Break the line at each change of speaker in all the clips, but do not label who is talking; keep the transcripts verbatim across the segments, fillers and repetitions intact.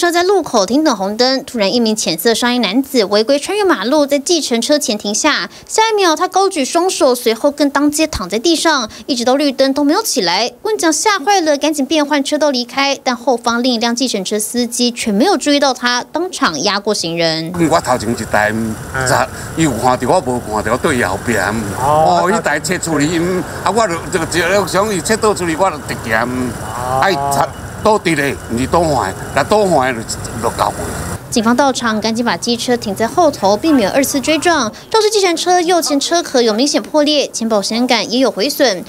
正在路口停等红灯，突然一名浅色上衣男子违规穿越马路，在计程车前停下。下一秒，他高举双手，随后更当街躺在地上，一直到绿灯都没有起来。问讲吓坏了，赶紧变换车道离开，但后方另一辆计程车司机却没有注意到他，当场压过行人。
我头前一台，咋伊有看到我无看到，对伊后边。哦，迄台切处理，啊，我就就就想伊切倒处理，我就直接爱插。 倒直的，唔是倒换，那倒换就就搞过。
警方到场，赶紧把机车停在后头，避免二次追撞。肇事计程车右前车壳有明显破裂，前保险杆也有毁损。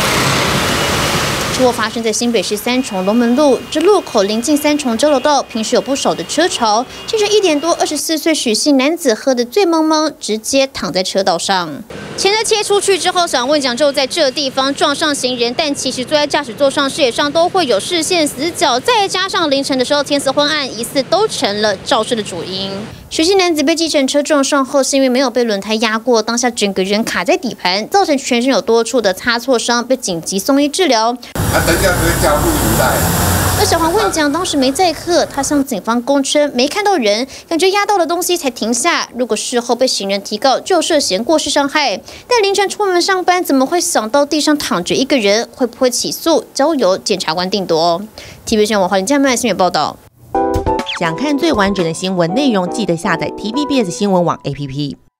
车祸发生在新北市三重龙门路，这路口临近三重交流道，平时有不少的车潮。清晨一点多，二十四岁许姓男子喝得醉茫茫，直接躺在车道上。前车切出去之后，想问讲就在这地方撞上行人，但其实坐在驾驶座上、视野上都会有视线死角，再加上凌晨的时候天色昏暗，疑似都成了肇事的主因。 许姓男子被计程车撞上后，幸运没有被轮胎压过，当下整个人卡在底盘，造成全身有多处的擦挫伤，被紧急送医治疗。
啊，等下可以加护履带。
而小黄问讲当时没载客，他向警方供称没看到人，感觉压到了东西才停下。如果事后被行人提告，就涉嫌过失伤害。但凌晨出门上班，怎么会想到地上躺着一个人？会不会起诉？交由检察官定夺。T V B 新闻黄林佳曼新闻报道。
想看最完整的新闻内容，记得下载 T V B S 新闻网 A P P。